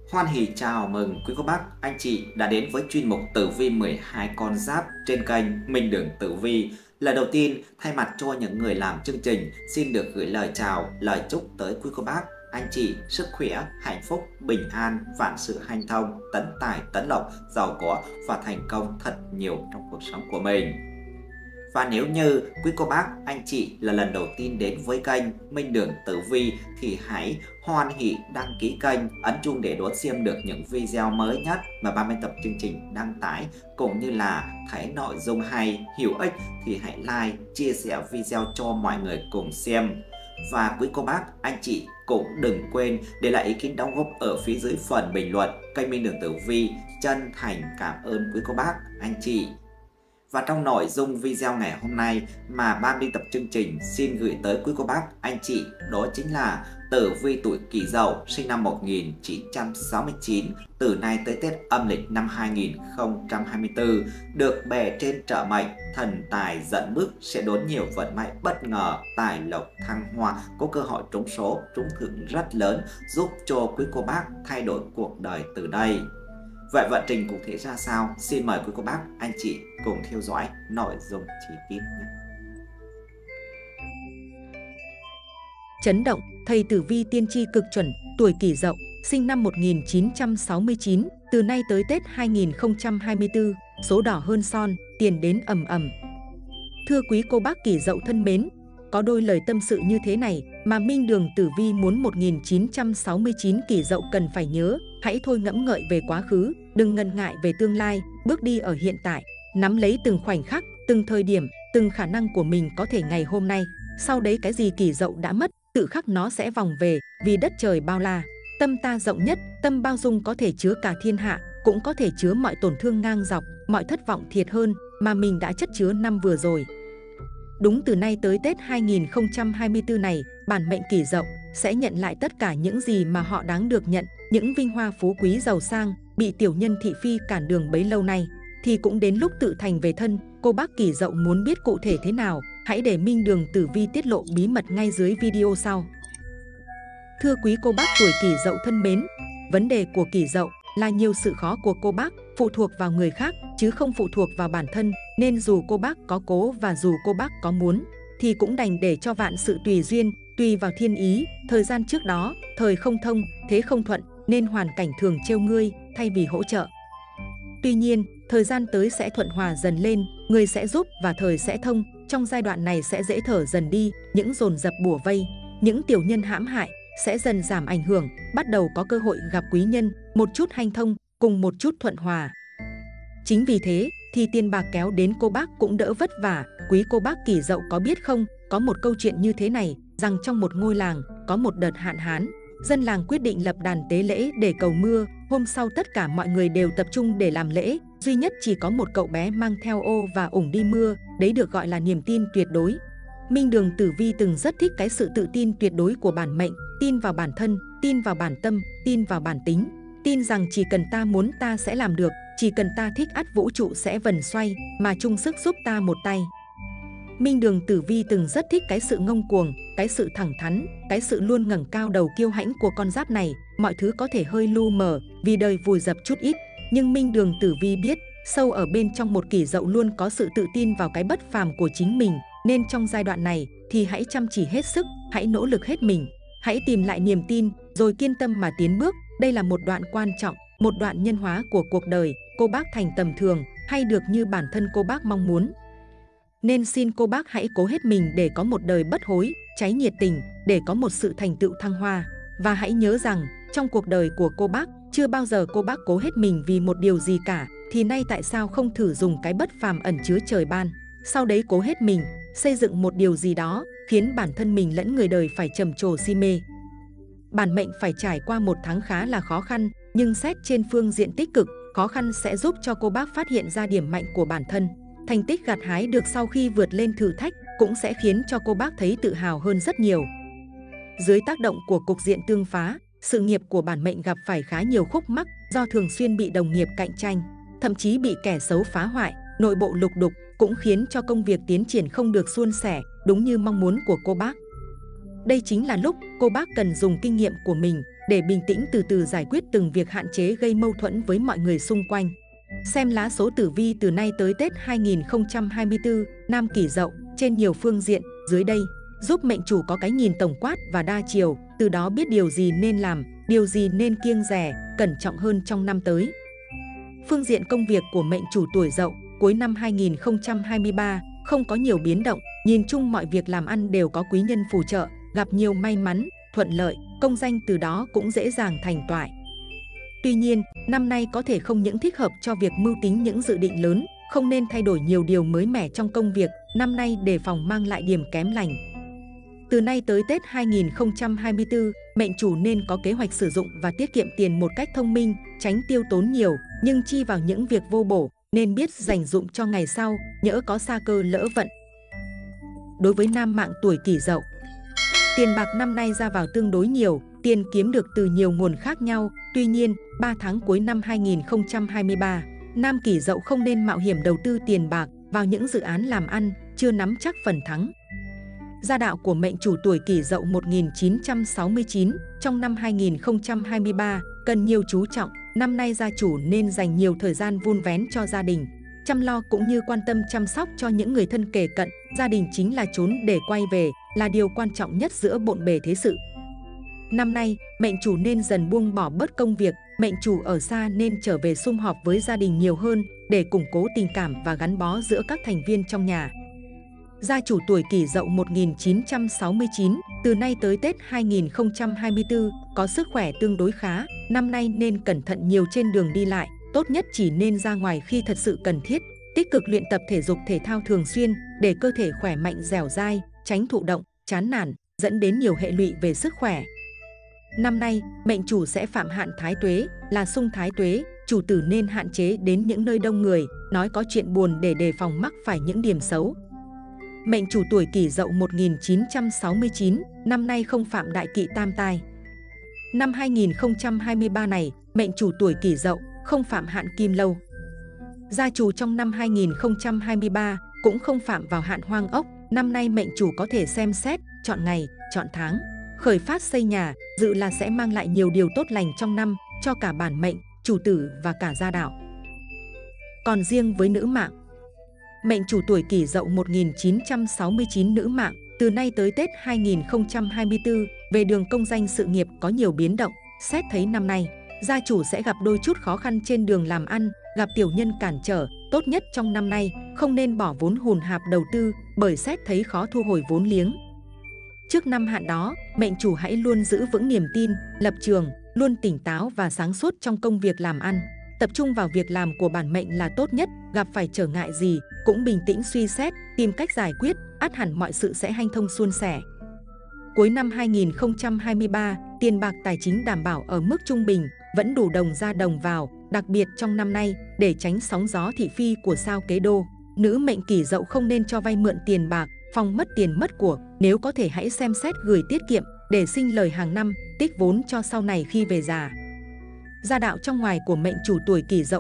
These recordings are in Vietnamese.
Hoan hỉ chào mừng quý cô bác, anh chị đã đến với chuyên mục Tử vi 12 con giáp trên kênh Minh Đường Tử Vi. Lần đầu tiên, thay mặt cho những người làm chương trình, xin được gửi lời chào, lời chúc tới quý cô bác, anh chị sức khỏe, hạnh phúc, bình an, vạn sự hanh thông, tấn tài, tấn lộc, giàu có và thành công thật nhiều trong cuộc sống của mình. Và nếu như quý cô bác, anh chị là lần đầu tiên đến với kênh Minh Đường Tử Vi thì hãy hoan hỉ đăng ký kênh, ấn chuông để đón xem được những video mới nhất mà ban biên tập chương trình đăng tải, cũng như là thấy nội dung hay, hữu ích thì hãy like, chia sẻ video cho mọi người cùng xem. Và quý cô bác, anh chị cũng đừng quên để lại ý kiến đóng góp ở phía dưới phần bình luận kênh Minh Đường Tử Vi. Chân thành cảm ơn quý cô bác, anh chị. Và trong nội dung video ngày hôm nay mà ban biên tập chương trình xin gửi tới quý cô bác, anh chị đó chính là tử vi tuổi Kỷ Dậu sinh năm 1969, từ nay tới Tết âm lịch năm 2024, được bề trên trợ mệnh, thần tài dẫn bước, sẽ đón nhiều vận may bất ngờ, tài lộc thăng hoa, có cơ hội trúng số, trúng thưởng rất lớn, giúp cho quý cô bác thay đổi cuộc đời từ đây. Vậy vận trình cụ thể ra sao? Xin mời quý cô bác, anh chị cùng theo dõi nội dung chi tiết nhé. Chấn động, thầy tử vi tiên tri cực chuẩn, tuổi Kỷ Dậu, sinh năm 1969, từ nay tới Tết 2024, số đỏ hơn son, tiền đến ầm ầm. Thưa quý cô bác Kỷ Dậu thân mến, có đôi lời tâm sự như thế này mà Minh Đường Tử Vi muốn 1969 Kỷ Dậu cần phải nhớ. Hãy thôi ngẫm ngợi về quá khứ, đừng ngần ngại về tương lai, bước đi ở hiện tại, nắm lấy từng khoảnh khắc, từng thời điểm, từng khả năng của mình có thể ngày hôm nay. Sau đấy cái gì Kỷ Dậu đã mất, tự khắc nó sẽ vòng về, vì đất trời bao la. Tâm ta rộng nhất, tâm bao dung có thể chứa cả thiên hạ, cũng có thể chứa mọi tổn thương ngang dọc, mọi thất vọng thiệt hơn mà mình đã chất chứa năm vừa rồi. Đúng từ nay tới Tết 2024 này, bản mệnh Kỷ Dậu sẽ nhận lại tất cả những gì mà họ đáng được nhận, những vinh hoa phú quý giàu sang, bị tiểu nhân thị phi cản đường bấy lâu nay, thì cũng đến lúc tự thành về thân. Cô bác Kỷ Dậu muốn biết cụ thể thế nào, hãy để Minh Đường Tử Vi tiết lộ bí mật ngay dưới video sau. Thưa quý cô bác tuổi Kỷ Dậu thân mến, vấn đề của Kỷ Dậu là nhiều sự khó của cô bác phụ thuộc vào người khác chứ không phụ thuộc vào bản thân, nên dù cô bác có cố và dù cô bác có muốn thì cũng đành để cho vạn sự tùy duyên, tùy vào thiên ý. Thời gian trước đó, thời không thông, thế không thuận, nên hoàn cảnh thường trêu ngươi thay vì hỗ trợ. Tuy nhiên, thời gian tới sẽ thuận hòa dần lên, người sẽ giúp và thời sẽ thông. Trong giai đoạn này sẽ dễ thở dần đi, những dồn dập bủa vây, những tiểu nhân hãm hại sẽ dần giảm ảnh hưởng, bắt đầu có cơ hội gặp quý nhân, một chút hanh thông cùng một chút thuận hòa. Chính vì thế thì tiền bạc kéo đến cô bác cũng đỡ vất vả. Quý cô bác Kỷ Dậu có biết không, có một câu chuyện như thế này, rằng trong một ngôi làng có một đợt hạn hán, dân làng quyết định lập đàn tế lễ để cầu mưa. Hôm sau tất cả mọi người đều tập trung để làm lễ, duy nhất chỉ có một cậu bé mang theo ô và ủng đi mưa, đấy được gọi là niềm tin tuyệt đối. Minh Đường Tử Vi từng rất thích cái sự tự tin tuyệt đối của bản mệnh, tin vào bản thân, tin vào bản tâm, tin vào bản tính, tin rằng chỉ cần ta muốn ta sẽ làm được, chỉ cần ta thích ắt vũ trụ sẽ vần xoay mà chung sức giúp ta một tay. Minh Đường Tử Vi từng rất thích cái sự ngông cuồng, cái sự thẳng thắn, cái sự luôn ngẩng cao đầu kiêu hãnh của con giáp này. Mọi thứ có thể hơi lu mờ vì đời vùi dập chút ít, nhưng Minh Đường Tử Vi biết sâu ở bên trong một Kỷ Dậu luôn có sự tự tin vào cái bất phàm của chính mình, nên trong giai đoạn này thì hãy chăm chỉ hết sức, hãy nỗ lực hết mình, hãy tìm lại niềm tin rồi kiên tâm mà tiến bước. Đây là một đoạn quan trọng, một đoạn nhân hóa của cuộc đời cô bác thành tầm thường hay được như bản thân cô bác mong muốn. Nên xin cô bác hãy cố hết mình để có một đời bất hối, cháy nhiệt tình, để có một sự thành tựu thăng hoa. Và hãy nhớ rằng trong cuộc đời của cô bác, chưa bao giờ cô bác cố hết mình vì một điều gì cả, thì nay tại sao không thử dùng cái bất phàm ẩn chứa trời ban, sau đấy cố hết mình xây dựng một điều gì đó khiến bản thân mình lẫn người đời phải trầm trồ si mê. Bản mệnh phải trải qua một tháng khá là khó khăn, nhưng xét trên phương diện tích cực, khó khăn sẽ giúp cho cô bác phát hiện ra điểm mạnh của bản thân. Thành tích gặt hái được sau khi vượt lên thử thách cũng sẽ khiến cho cô bác thấy tự hào hơn rất nhiều. Dưới tác động của cục diện tương phá, sự nghiệp của bản mệnh gặp phải khá nhiều khúc mắc do thường xuyên bị đồng nghiệp cạnh tranh, thậm chí bị kẻ xấu phá hoại, nội bộ lục đục cũng khiến cho công việc tiến triển không được suôn sẻ đúng như mong muốn của cô bác. Đây chính là lúc cô bác cần dùng kinh nghiệm của mình để bình tĩnh từ từ giải quyết từng việc hạn chế gây mâu thuẫn với mọi người xung quanh. Xem lá số tử vi từ nay tới Tết 2024, Nam Kỷ Dậu trên nhiều phương diện dưới đây, giúp mệnh chủ có cái nhìn tổng quát và đa chiều, từ đó biết điều gì nên làm, điều gì nên kiêng dè, cẩn trọng hơn trong năm tới. Phương diện công việc của mệnh chủ tuổi Dậu, cuối năm 2023 không có nhiều biến động, nhìn chung mọi việc làm ăn đều có quý nhân phù trợ, gặp nhiều may mắn, thuận lợi, công danh từ đó cũng dễ dàng thành toại. Tuy nhiên, năm nay có thể không những thích hợp cho việc mưu tính những dự định lớn, không nên thay đổi nhiều điều mới mẻ trong công việc, năm nay đề phòng mang lại điểm kém lành. Từ nay tới Tết 2024, mệnh chủ nên có kế hoạch sử dụng và tiết kiệm tiền một cách thông minh, tránh tiêu tốn nhiều, nhưng chi vào những việc vô bổ, nên biết dành dụm cho ngày sau, nhỡ có sa cơ lỡ vận. Đối với nam mạng tuổi Kỷ Dậu, tiền bạc năm nay ra vào tương đối nhiều, tiền kiếm được từ nhiều nguồn khác nhau. Tuy nhiên, 3 tháng cuối năm 2023, Nam Kỷ Dậu không nên mạo hiểm đầu tư tiền bạc vào những dự án làm ăn, chưa nắm chắc phần thắng. Gia đạo của mệnh chủ tuổi Kỷ Dậu 1969 trong năm 2023 cần nhiều chú trọng. Năm nay gia chủ nên dành nhiều thời gian vun vén cho gia đình, chăm lo cũng như quan tâm chăm sóc cho những người thân kề cận. Gia đình chính là chốn để quay về, là điều quan trọng nhất giữa bộn bề thế sự. Năm nay, mệnh chủ nên dần buông bỏ bớt công việc, mệnh chủ ở xa nên trở về sum họp với gia đình nhiều hơn để củng cố tình cảm và gắn bó giữa các thành viên trong nhà. Gia chủ tuổi Kỷ Dậu 1969, từ nay tới Tết 2024, có sức khỏe tương đối khá, năm nay nên cẩn thận nhiều trên đường đi lại, tốt nhất chỉ nên ra ngoài khi thật sự cần thiết, tích cực luyện tập thể dục thể thao thường xuyên để cơ thể khỏe mạnh dẻo dai, tránh thụ động, chán nản, dẫn đến nhiều hệ lụy về sức khỏe. Năm nay, mệnh chủ sẽ phạm hạn thái tuế, là xung thái tuế, chủ tử nên hạn chế đến những nơi đông người, nói có chuyện buồn để đề phòng mắc phải những điểm xấu. Mệnh chủ tuổi Kỷ Dậu 1969, năm nay không phạm đại kỵ tam tai. Năm 2023 này, mệnh chủ tuổi Kỷ Dậu không phạm hạn kim lâu. Gia chủ trong năm 2023 cũng không phạm vào hạn hoang ốc. Năm nay mệnh chủ có thể xem xét, chọn ngày, chọn tháng, khởi phát xây nhà, dự là sẽ mang lại nhiều điều tốt lành trong năm cho cả bản mệnh, chủ tử và cả gia đạo. Còn riêng với nữ mạng, mệnh chủ tuổi Kỷ Dậu 1969 nữ mạng, từ nay tới Tết 2024, về đường công danh sự nghiệp có nhiều biến động. Xét thấy năm nay, gia chủ sẽ gặp đôi chút khó khăn trên đường làm ăn, gặp tiểu nhân cản trở. Tốt nhất trong năm nay, không nên bỏ vốn hùn hạp đầu tư, bởi xét thấy khó thu hồi vốn liếng. Trước năm hạn đó, mệnh chủ hãy luôn giữ vững niềm tin, lập trường, luôn tỉnh táo và sáng suốt trong công việc làm ăn. Tập trung vào việc làm của bản mệnh là tốt nhất, gặp phải trở ngại gì, cũng bình tĩnh suy xét, tìm cách giải quyết, ắt hẳn mọi sự sẽ hanh thông suôn sẻ. Cuối năm 2023, tiền bạc tài chính đảm bảo ở mức trung bình, vẫn đủ đồng ra đồng vào, đặc biệt trong năm nay, để tránh sóng gió thị phi của sao Kế Đô. Nữ mệnh Kỷ Dậu không nên cho vay mượn tiền bạc, phòng mất tiền mất của, nếu có thể hãy xem xét gửi tiết kiệm để sinh lời hàng năm, tích vốn cho sau này khi về già. Gia đạo trong ngoài của mệnh chủ tuổi Kỷ Dậu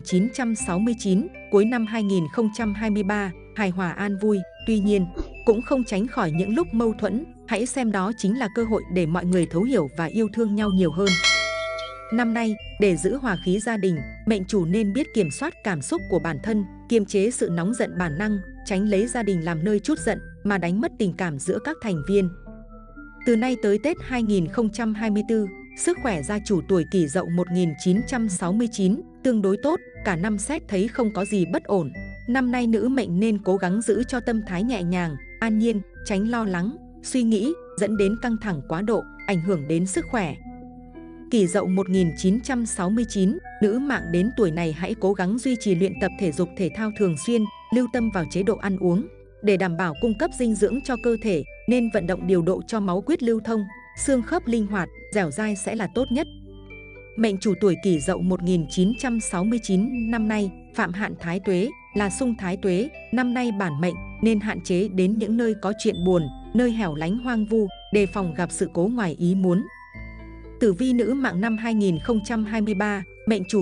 1969, cuối năm 2023, hài hòa an vui, tuy nhiên, cũng không tránh khỏi những lúc mâu thuẫn, hãy xem đó chính là cơ hội để mọi người thấu hiểu và yêu thương nhau nhiều hơn. Năm nay, để giữ hòa khí gia đình, mệnh chủ nên biết kiểm soát cảm xúc của bản thân, kiềm chế sự nóng giận bản năng, tránh lấy gia đình làm nơi trút giận mà đánh mất tình cảm giữa các thành viên. Từ nay tới Tết 2024, sức khỏe gia chủ tuổi Kỷ Dậu 1969 tương đối tốt, cả năm xét thấy không có gì bất ổn. Năm nay nữ mệnh nên cố gắng giữ cho tâm thái nhẹ nhàng, an nhiên, tránh lo lắng, suy nghĩ, dẫn đến căng thẳng quá độ, ảnh hưởng đến sức khỏe. Kỷ Dậu 1969, nữ mạng đến tuổi này hãy cố gắng duy trì luyện tập thể dục thể thao thường xuyên, lưu tâm vào chế độ ăn uống. Để đảm bảo cung cấp dinh dưỡng cho cơ thể, nên vận động điều độ cho máu huyết lưu thông, xương khớp linh hoạt, dẻo dai sẽ là tốt nhất. Mệnh chủ tuổi Kỷ Dậu 1969 năm nay, phạm hạn thái tuế, là xung thái tuế, năm nay bản mệnh nên hạn chế đến những nơi có chuyện buồn, nơi hẻo lánh hoang vu, đề phòng gặp sự cố ngoài ý muốn. Tử vi nữ mạng năm 2023, mệnh chủ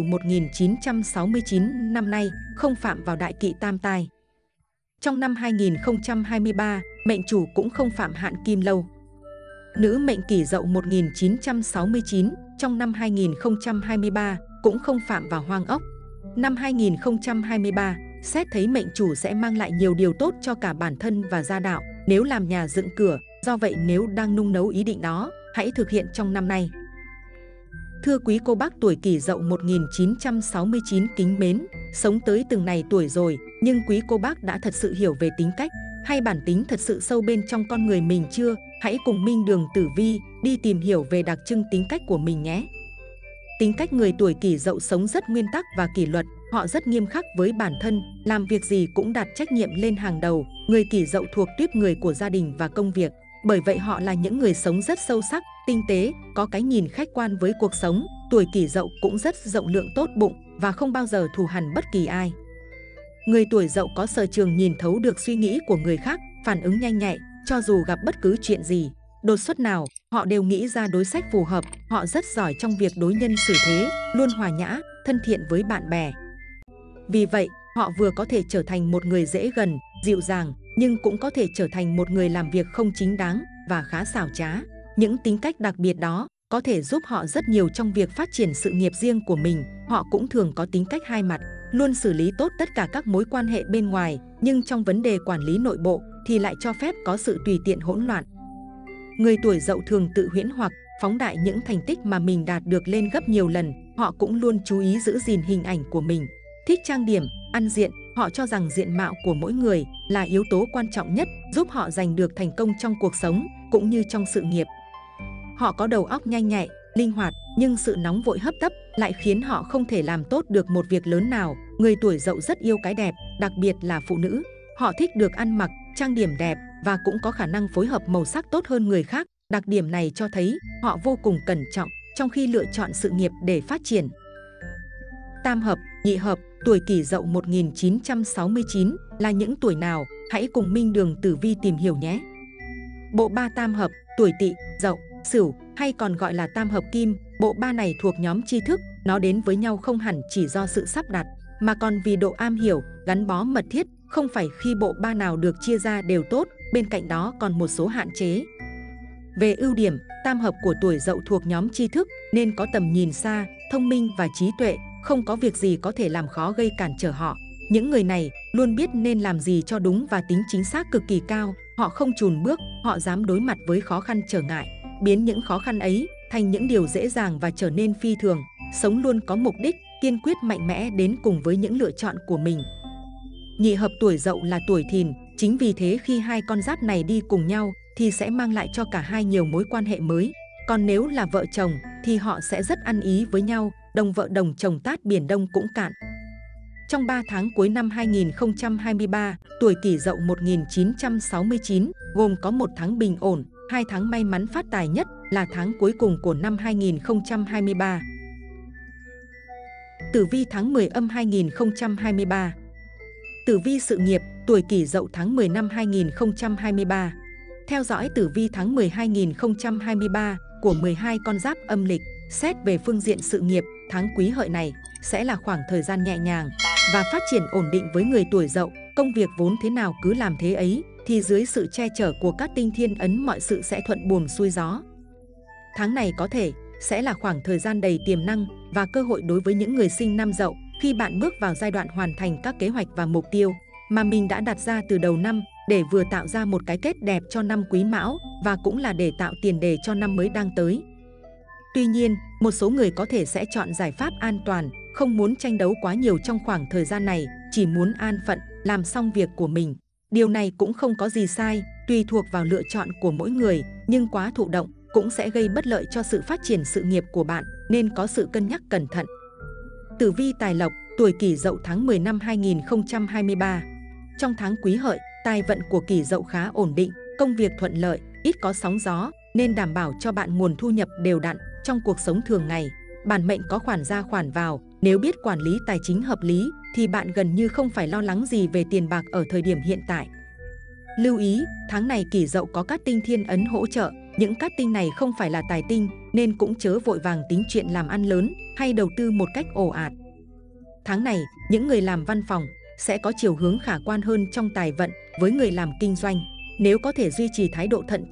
1969 năm nay không phạm vào đại kỵ tam tai. Trong năm 2023, mệnh chủ cũng không phạm hạn kim lâu. Nữ mệnh Kỷ Dậu 1969 trong năm 2023 cũng không phạm vào hoang ốc. Năm 2023, xét thấy mệnh chủ sẽ mang lại nhiều điều tốt cho cả bản thân và gia đạo nếu làm nhà dựng cửa, do vậy nếu đang nung nấu ý định đó, hãy thực hiện trong năm nay. Thưa quý cô bác tuổi Kỷ Dậu 1969 kính mến, sống tới từng này tuổi rồi, nhưng quý cô bác đã thật sự hiểu về tính cách hay bản tính thật sự sâu bên trong con người mình chưa? Hãy cùng Minh Đường Tử Vi đi tìm hiểu về đặc trưng tính cách của mình nhé. Tính cách người tuổi Kỷ Dậu sống rất nguyên tắc và kỷ luật, họ rất nghiêm khắc với bản thân, làm việc gì cũng đặt trách nhiệm lên hàng đầu. Người Kỷ Dậu thuộc tuýp người của gia đình và công việc, bởi vậy họ là những người sống rất sâu sắc, tinh tế, có cái nhìn khách quan với cuộc sống. Tuổi Kỷ Dậu cũng rất rộng lượng, tốt bụng và không bao giờ thù hằn bất kỳ ai. Người tuổi Dậu có sở trường nhìn thấu được suy nghĩ của người khác, phản ứng nhanh nhạy, cho dù gặp bất cứ chuyện gì đột xuất nào, họ đều nghĩ ra đối sách phù hợp. Họ rất giỏi trong việc đối nhân xử thế, luôn hòa nhã, thân thiện với bạn bè. Vì vậy, họ vừa có thể trở thành một người dễ gần, dịu dàng, nhưng cũng có thể trở thành một người làm việc không chính đáng và khá xảo trá. Những tính cách đặc biệt đó có thể giúp họ rất nhiều trong việc phát triển sự nghiệp riêng của mình. Họ cũng thường có tính cách hai mặt, luôn xử lý tốt tất cả các mối quan hệ bên ngoài, nhưng trong vấn đề quản lý nội bộ thì lại cho phép có sự tùy tiện hỗn loạn. Người tuổi Dậu thường tự huyễn hoặc phóng đại những thành tích mà mình đạt được lên gấp nhiều lần. Họ cũng luôn chú ý giữ gìn hình ảnh của mình, thích trang điểm, ăn diện. Họ cho rằng diện mạo của mỗi người là yếu tố quan trọng nhất, giúp họ giành được thành công trong cuộc sống cũng như trong sự nghiệp. Họ có đầu óc nhanh nhạy, linh hoạt, nhưng sự nóng vội hấp tấp lại khiến họ không thể làm tốt được một việc lớn nào. Người tuổi Dậu rất yêu cái đẹp, đặc biệt là phụ nữ. Họ thích được ăn mặc, trang điểm đẹp và cũng có khả năng phối hợp màu sắc tốt hơn người khác. Đặc điểm này cho thấy họ vô cùng cẩn trọng trong khi lựa chọn sự nghiệp để phát triển. Tam hợp, nhị hợp, tuổi Kỷ Dậu 1969 là những tuổi nào? Hãy cùng Minh Đường Tử Vi tìm hiểu nhé. Bộ ba tam hợp, tuổi Tỵ, Dậu, Sửu hay còn gọi là tam hợp kim. Bộ ba này thuộc nhóm tri thức, nó đến với nhau không hẳn chỉ do sự sắp đặt, mà còn vì độ am hiểu, gắn bó mật thiết. Không phải khi bộ ba nào được chia ra đều tốt, bên cạnh đó còn một số hạn chế. Về ưu điểm, tam hợp của tuổi Dậu thuộc nhóm tri thức nên có tầm nhìn xa, thông minh và trí tuệ, không có việc gì có thể làm khó gây cản trở họ. Những người này luôn biết nên làm gì cho đúng và tính chính xác cực kỳ cao. Họ không chùn bước, họ dám đối mặt với khó khăn trở ngại, biến những khó khăn ấy thành những điều dễ dàng và trở nên phi thường. Sống luôn có mục đích, kiên quyết mạnh mẽ đến cùng với những lựa chọn của mình. Nhị hợp tuổi Dậu là tuổi Thìn, chính vì thế khi hai con giáp này đi cùng nhau thì sẽ mang lại cho cả hai nhiều mối quan hệ mới. Còn nếu là vợ chồng thì họ sẽ rất ăn ý với nhau, đồng vợ đồng chồng tát biển Đông cũng cạn. Trong 3 tháng cuối năm 2023, tuổi Kỷ Dậu 1969 gồm có 1 tháng bình ổn, 2 tháng may mắn phát tài nhất là tháng cuối cùng của năm 2023. Tử vi tháng 10 âm 2023. Tử vi sự nghiệp, tuổi Kỷ Dậu tháng 10 năm 2023. Theo dõi tử vi tháng 10 2023 của 12 con giáp âm lịch, xét về phương diện sự nghiệp, tháng Quý Hợi này sẽ là khoảng thời gian nhẹ nhàng và phát triển ổn định với người tuổi Dậu. Công việc vốn thế nào cứ làm thế ấy, thì dưới sự che chở của các tinh thiên ấn mọi sự sẽ thuận buồm xuôi gió. Tháng này có thể sẽ là khoảng thời gian đầy tiềm năng và cơ hội đối với những người sinh năm Dậu khi bạn bước vào giai đoạn hoàn thành các kế hoạch và mục tiêu mà mình đã đặt ra từ đầu năm, để vừa tạo ra một cái kết đẹp cho năm Quý Mão và cũng là để tạo tiền đề cho năm mới đang tới. Tuy nhiên, một số người có thể sẽ chọn giải pháp an toàn, không muốn tranh đấu quá nhiều trong khoảng thời gian này, chỉ muốn an phận, làm xong việc của mình. Điều này cũng không có gì sai, tùy thuộc vào lựa chọn của mỗi người, nhưng quá thụ động cũng sẽ gây bất lợi cho sự phát triển sự nghiệp của bạn, nên có sự cân nhắc cẩn thận. Tử vi tài lộc, tuổi Kỷ Dậu tháng 10 năm 2023. Trong tháng Quý Hợi, tài vận của Kỷ Dậu khá ổn định, công việc thuận lợi, ít có sóng gió, nên đảm bảo cho bạn nguồn thu nhập đều đặn trong cuộc sống thường ngày. Bản mệnh có khoản ra khoản vào, nếu biết quản lý tài chính hợp lý thì bạn gần như không phải lo lắng gì về tiền bạc ở thời điểm hiện tại. Lưu ý, tháng này Kỷ Dậu có các tinh thiên ấn hỗ trợ, những cát tinh này không phải là tài tinh nên cũng chớ vội vàng tính chuyện làm ăn lớn hay đầu tư một cách ồ ạt. Tháng này, những người làm văn phòng sẽ có chiều hướng khả quan hơn trong tài vận. Với người làm kinh doanh, nếu có thể duy trì thái độ thận trọng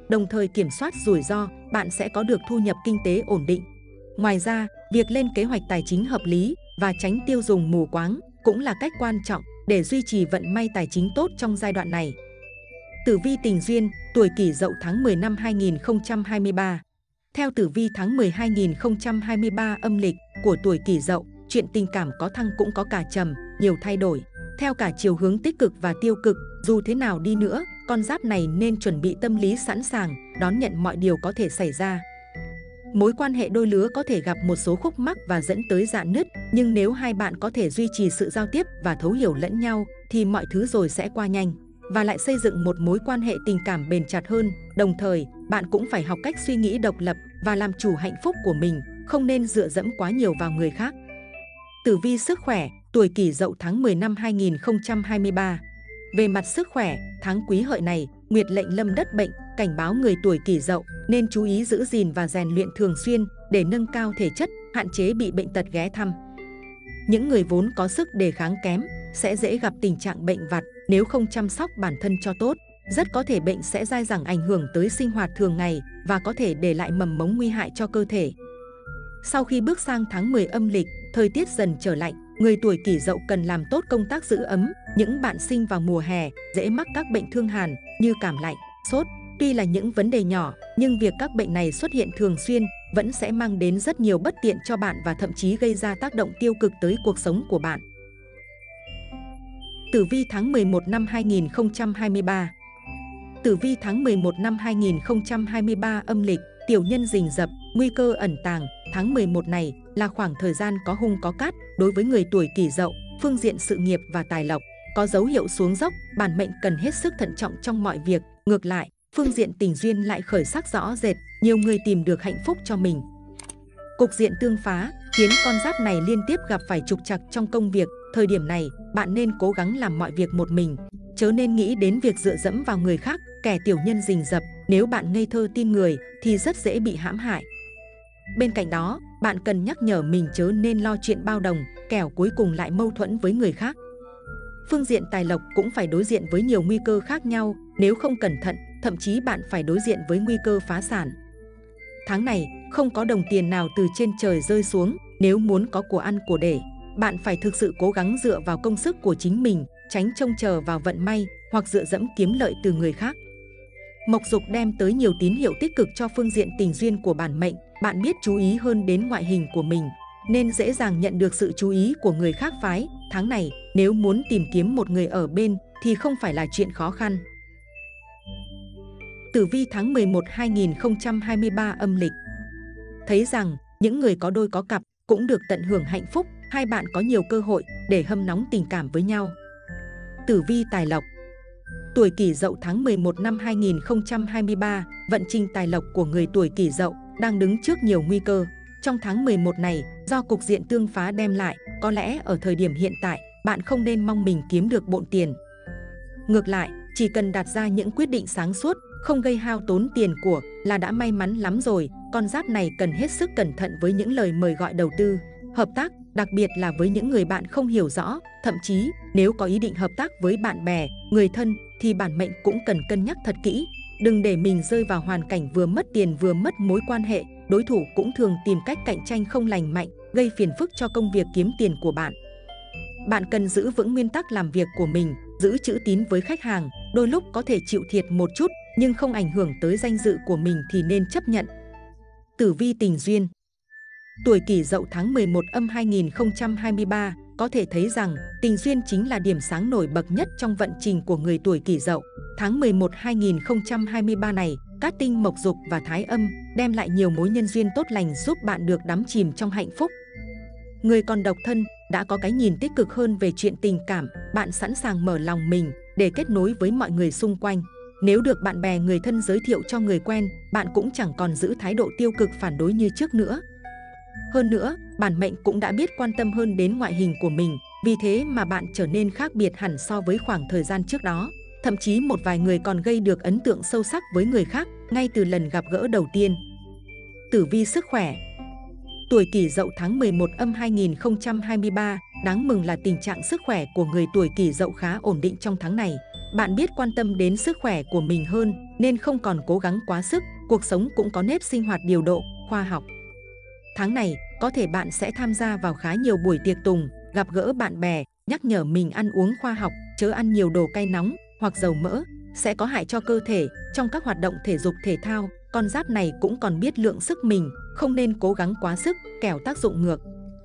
đồng thời kiểm soát rủi ro, bạn sẽ có được thu nhập kinh tế ổn định. Ngoài ra, việc lên kế hoạch tài chính hợp lý và tránh tiêu dùng mù quáng cũng là cách quan trọng để duy trì vận may tài chính tốt trong giai đoạn này. Tử vi tình duyên, tuổi Kỷ Dậu tháng 10 năm 2023. Theo tử vi tháng 10 2023 âm lịch của tuổi Kỷ Dậu, chuyện tình cảm có thăng cũng có cả trầm, nhiều thay đổi, theo cả chiều hướng tích cực và tiêu cực. Dù thế nào đi nữa, con giáp này nên chuẩn bị tâm lý sẵn sàng, đón nhận mọi điều có thể xảy ra. Mối quan hệ đôi lứa có thể gặp một số khúc mắc và dẫn tới rạn nứt, nhưng nếu hai bạn có thể duy trì sự giao tiếp và thấu hiểu lẫn nhau, thì mọi thứ rồi sẽ qua nhanh, và lại xây dựng một mối quan hệ tình cảm bền chặt hơn. Đồng thời, bạn cũng phải học cách suy nghĩ độc lập và làm chủ hạnh phúc của mình, không nên dựa dẫm quá nhiều vào người khác. Tử vi sức khỏe, tuổi Kỷ Dậu tháng 10 năm 2023. Về mặt sức khỏe, tháng Quý Hợi này, Nguyệt lệnh lâm đất bệnh, cảnh báo người tuổi Kỷ Dậu nên chú ý giữ gìn và rèn luyện thường xuyên để nâng cao thể chất, hạn chế bị bệnh tật ghé thăm. Những người vốn có sức đề kháng kém sẽ dễ gặp tình trạng bệnh vặt nếu không chăm sóc bản thân cho tốt. Rất có thể bệnh sẽ dai dẳng ảnh hưởng tới sinh hoạt thường ngày và có thể để lại mầm mống nguy hại cho cơ thể. Sau khi bước sang tháng 10 âm lịch, thời tiết dần trở lạnh, người tuổi Kỷ Dậu cần làm tốt công tác giữ ấm. Những bạn sinh vào mùa hè dễ mắc các bệnh thương hàn như cảm lạnh, sốt. Tuy là những vấn đề nhỏ, nhưng việc các bệnh này xuất hiện thường xuyên vẫn sẽ mang đến rất nhiều bất tiện cho bạn và thậm chí gây ra tác động tiêu cực tới cuộc sống của bạn. Tử vi tháng 11 năm 2023. Tử vi tháng 11 năm 2023 âm lịch, tiểu nhân rình rập, nguy cơ ẩn tàng. Tháng 11 này là khoảng thời gian có hung có cát đối với người tuổi Kỷ Dậu. Phương diện sự nghiệp và tài lộc có dấu hiệu xuống dốc, bản mệnh cần hết sức thận trọng trong mọi việc. Ngược lại, phương diện tình duyên lại khởi sắc rõ rệt, nhiều người tìm được hạnh phúc cho mình. Cục diện tương phá khiến con giáp này liên tiếp gặp phải trục trặc trong công việc. Thời điểm này, bạn nên cố gắng làm mọi việc một mình, chớ nên nghĩ đến việc dựa dẫm vào người khác. Kẻ tiểu nhân rình rập, nếu bạn ngây thơ tin người thì rất dễ bị hãm hại. Bên cạnh đó, bạn cần nhắc nhở mình chớ nên lo chuyện bao đồng, kẻo cuối cùng lại mâu thuẫn với người khác. Phương diện tài lộc cũng phải đối diện với nhiều nguy cơ khác nhau, nếu không cẩn thận, thậm chí bạn phải đối diện với nguy cơ phá sản. Tháng này, không có đồng tiền nào từ trên trời rơi xuống, nếu muốn có của ăn của để, bạn phải thực sự cố gắng dựa vào công sức của chính mình, tránh trông chờ vào vận may hoặc dựa dẫm kiếm lợi từ người khác. Mộc Dục đem tới nhiều tín hiệu tích cực cho phương diện tình duyên của bản mệnh. Bạn biết chú ý hơn đến ngoại hình của mình, nên dễ dàng nhận được sự chú ý của người khác phái. Tháng này, nếu muốn tìm kiếm một người ở bên thì không phải là chuyện khó khăn. Tử vi tháng 11 2023 âm lịch. Thấy rằng, những người có đôi có cặp cũng được tận hưởng hạnh phúc, hai bạn có nhiều cơ hội để hâm nóng tình cảm với nhau. Tử vi tài lộc. Tuổi Kỷ Dậu tháng 11 năm 2023, vận trình tài lộc của người tuổi Kỷ Dậu đang đứng trước nhiều nguy cơ. Trong tháng 11 này, do cục diện tương phá đem lại, có lẽ ở thời điểm hiện tại, bạn không nên mong mình kiếm được bộn tiền. Ngược lại, chỉ cần đặt ra những quyết định sáng suốt, không gây hao tốn tiền của là đã may mắn lắm rồi. Con giáp này cần hết sức cẩn thận với những lời mời gọi đầu tư, hợp tác, đặc biệt là với những người bạn không hiểu rõ. Thậm chí, nếu có ý định hợp tác với bạn bè, người thân, thì bản mệnh cũng cần cân nhắc thật kỹ. Đừng để mình rơi vào hoàn cảnh vừa mất tiền vừa mất mối quan hệ. Đối thủ cũng thường tìm cách cạnh tranh không lành mạnh, gây phiền phức cho công việc kiếm tiền của bạn. Bạn cần giữ vững nguyên tắc làm việc của mình, giữ chữ tín với khách hàng. Đôi lúc có thể chịu thiệt một chút, nhưng không ảnh hưởng tới danh dự của mình thì nên chấp nhận. Tử vi tình duyên. Tuổi Kỷ Dậu tháng 11 âm 2023, có thể thấy rằng tình duyên chính là điểm sáng nổi bật nhất trong vận trình của người tuổi Kỷ Dậu. Tháng 11 2023 này, Cát Tinh, Mộc Dục và Thái Âm đem lại nhiều mối nhân duyên tốt lành giúp bạn được đắm chìm trong hạnh phúc. Người còn độc thân đã có cái nhìn tích cực hơn về chuyện tình cảm, bạn sẵn sàng mở lòng mình để kết nối với mọi người xung quanh. Nếu được bạn bè người thân giới thiệu cho người quen, bạn cũng chẳng còn giữ thái độ tiêu cực phản đối như trước nữa. Hơn nữa, bản mệnh cũng đã biết quan tâm hơn đến ngoại hình của mình, vì thế mà bạn trở nên khác biệt hẳn so với khoảng thời gian trước đó. Thậm chí một vài người còn gây được ấn tượng sâu sắc với người khác ngay từ lần gặp gỡ đầu tiên. Tử vi sức khỏe. Tuổi Kỷ Dậu tháng 11 âm 2023, đáng mừng là tình trạng sức khỏe của người tuổi Kỷ Dậu khá ổn định trong tháng này. Bạn biết quan tâm đến sức khỏe của mình hơn nên không còn cố gắng quá sức, cuộc sống cũng có nếp sinh hoạt điều độ, khoa học. Tháng này, có thể bạn sẽ tham gia vào khá nhiều buổi tiệc tùng, gặp gỡ bạn bè, nhắc nhở mình ăn uống khoa học, chớ ăn nhiều đồ cay nóng hoặc dầu mỡ, sẽ có hại cho cơ thể. Trong các hoạt động thể dục thể thao, con giáp này cũng còn biết lượng sức mình, không nên cố gắng quá sức, kẻo tác dụng ngược.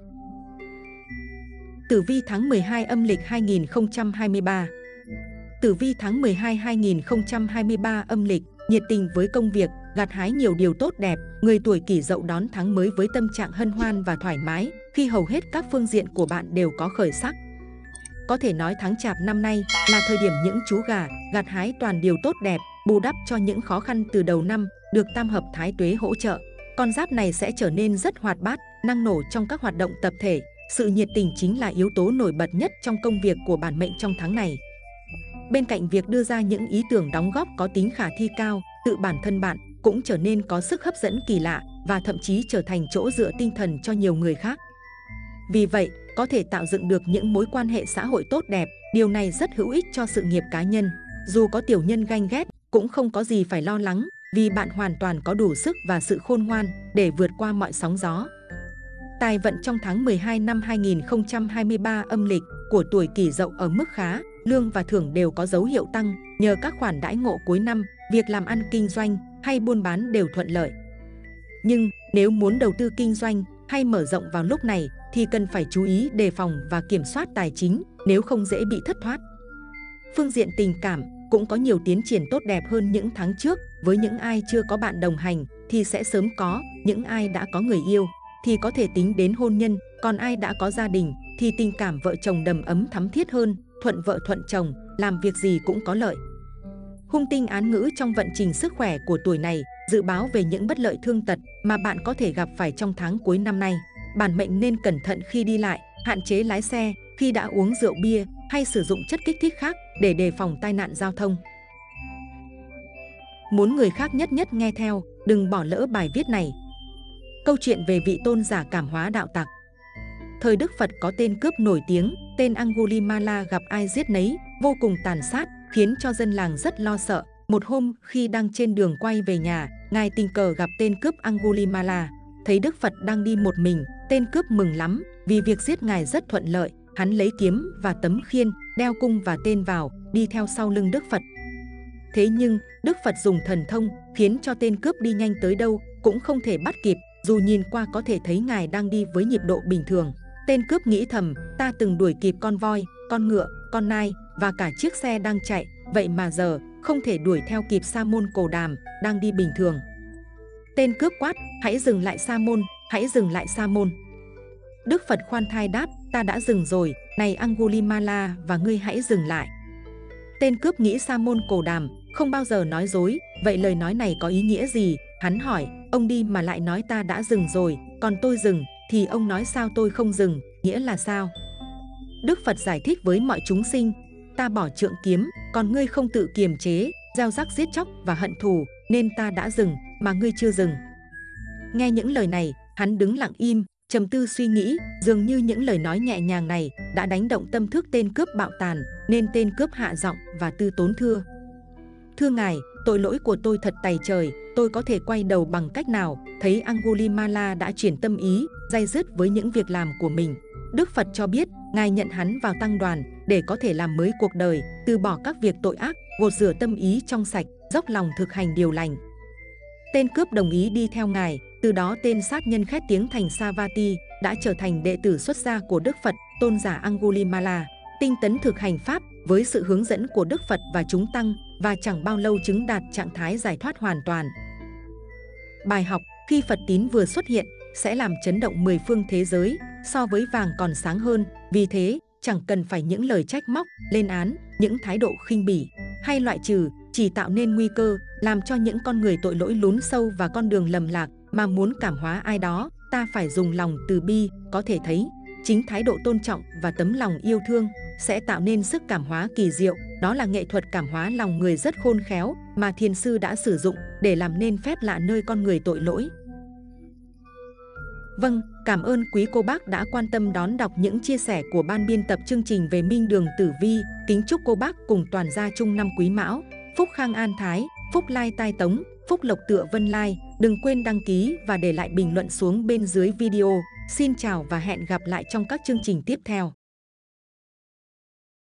Tử vi tháng 12 âm lịch 2023. Tử vi tháng 12 2023 âm lịch, nhiệt tình với công việc, gặt hái nhiều điều tốt đẹp, người tuổi Kỷ Dậu đón tháng mới với tâm trạng hân hoan và thoải mái, khi hầu hết các phương diện của bạn đều có khởi sắc. Có thể nói tháng Chạp năm nay là thời điểm những chú gà gặt hái toàn điều tốt đẹp, bù đắp cho những khó khăn từ đầu năm, được tam hợp thái tuế hỗ trợ. Con giáp này sẽ trở nên rất hoạt bát, năng nổ trong các hoạt động tập thể. Sự nhiệt tình chính là yếu tố nổi bật nhất trong công việc của bản mệnh trong tháng này. Bên cạnh việc đưa ra những ý tưởng đóng góp có tính khả thi cao, tự bản thân bạn cũng trở nên có sức hấp dẫn kỳ lạ và thậm chí trở thành chỗ dựa tinh thần cho nhiều người khác. Vì vậy, có thể tạo dựng được những mối quan hệ xã hội tốt đẹp, điều này rất hữu ích cho sự nghiệp cá nhân. Dù có tiểu nhân ganh ghét, cũng không có gì phải lo lắng, vì bạn hoàn toàn có đủ sức và sự khôn ngoan để vượt qua mọi sóng gió. Tài vận trong tháng 12 năm 2023 âm lịch của tuổi Kỷ Dậu ở mức khá, lương và thưởng đều có dấu hiệu tăng, nhờ các khoản đãi ngộ cuối năm, việc làm ăn kinh doanh hay buôn bán đều thuận lợi. Nhưng nếu muốn đầu tư kinh doanh hay mở rộng vào lúc này thì cần phải chú ý đề phòng và kiểm soát tài chính, nếu không dễ bị thất thoát. Phương diện tình cảm cũng có nhiều tiến triển tốt đẹp hơn những tháng trước, với những ai chưa có bạn đồng hành thì sẽ sớm có, những ai đã có người yêu thì có thể tính đến hôn nhân, còn ai đã có gia đình thì tình cảm vợ chồng đầm ấm thắm thiết hơn, thuận vợ thuận chồng, làm việc gì cũng có lợi. Hung tinh án ngữ trong vận trình sức khỏe của tuổi này dự báo về những bất lợi thương tật mà bạn có thể gặp phải trong tháng cuối năm nay. Bản mệnh nên cẩn thận khi đi lại, hạn chế lái xe khi đã uống rượu bia hay sử dụng chất kích thích khác để đề phòng tai nạn giao thông. Muốn người khác nhất nhất nghe theo, đừng bỏ lỡ bài viết này. Câu chuyện về vị tôn giả cảm hóa đạo tặc. Thời Đức Phật có tên cướp nổi tiếng, tên Angulimala, gặp ai giết nấy, vô cùng tàn sát, khiến cho dân làng rất lo sợ. Một hôm, khi đang trên đường quay về nhà, ngài tình cờ gặp tên cướp Angulimala. Thấy Đức Phật đang đi một mình, tên cướp mừng lắm, vì việc giết ngài rất thuận lợi. Hắn lấy kiếm và tấm khiên, đeo cung và tên vào, đi theo sau lưng Đức Phật. Thế nhưng, Đức Phật dùng thần thông, khiến cho tên cướp đi nhanh tới đâu cũng không thể bắt kịp, dù nhìn qua có thể thấy ngài đang đi với nhịp độ bình thường. Tên cướp nghĩ thầm, ta từng đuổi kịp con voi, con ngựa, con nai và cả chiếc xe đang chạy, vậy mà giờ không thể đuổi theo kịp Sa môn Cồ Đàm đang đi bình thường. Tên cướp quát, hãy dừng lại Sa môn, hãy dừng lại Sa môn. Đức Phật khoan thai đáp, ta đã dừng rồi, này Angulimala, và ngươi hãy dừng lại. Tên cướp nghĩ Sa môn Cồ Đàm không bao giờ nói dối, vậy lời nói này có ý nghĩa gì? Hắn hỏi, ông đi mà lại nói ta đã dừng rồi, còn tôi dừng thì ông nói sao tôi không dừng, nghĩa là sao? Đức Phật giải thích với mọi chúng sinh, ta bỏ trượng kiếm, còn ngươi không tự kiềm chế, gieo rắc giết chóc và hận thù, nên ta đã dừng, mà ngươi chưa dừng. Nghe những lời này, hắn đứng lặng im, trầm tư suy nghĩ, dường như những lời nói nhẹ nhàng này đã đánh động tâm thức tên cướp bạo tàn, nên tên cướp hạ giọng và tư tốn thưa. Thưa ngài, tội lỗi của tôi thật tày trời, tôi có thể quay đầu bằng cách nào? Thấy Angulimala đã chuyển tâm ý, day dứt với những việc làm của mình, Đức Phật cho biết, ngài nhận hắn vào tăng đoàn để có thể làm mới cuộc đời, từ bỏ các việc tội ác, gột rửa tâm ý trong sạch, dốc lòng thực hành điều lành. Tên cướp đồng ý đi theo ngài, từ đó tên sát nhân khét tiếng thành Savatthi đã trở thành đệ tử xuất gia của Đức Phật, tôn giả Angulimala, tinh tấn thực hành pháp với sự hướng dẫn của Đức Phật và chúng tăng, và chẳng bao lâu chứng đạt trạng thái giải thoát hoàn toàn. Bài học, khi Phật tín vừa xuất hiện, sẽ làm chấn động 10 phương thế giới, so với vàng còn sáng hơn, vì thế chẳng cần phải những lời trách móc, lên án, những thái độ khinh bỉ hay loại trừ, chỉ tạo nên nguy cơ, làm cho những con người tội lỗi lún sâu vào con đường lầm lạc. Mà muốn cảm hóa ai đó, ta phải dùng lòng từ bi. Có thể thấy, chính thái độ tôn trọng và tấm lòng yêu thương sẽ tạo nên sức cảm hóa kỳ diệu. Đó là nghệ thuật cảm hóa lòng người rất khôn khéo mà thiền sư đã sử dụng để làm nên phép lạ nơi con người tội lỗi. Vâng, cảm ơn quý cô bác đã quan tâm đón đọc những chia sẻ của ban biên tập chương trình về Minh Đường Tử Vi. Kính chúc cô bác cùng toàn gia chung năm Quý Mão, phúc khang an thái, phúc lai tai tống, phúc lộc tựa vân lai. Đừng quên đăng ký và để lại bình luận xuống bên dưới video. Xin chào và hẹn gặp lại trong các chương trình tiếp theo.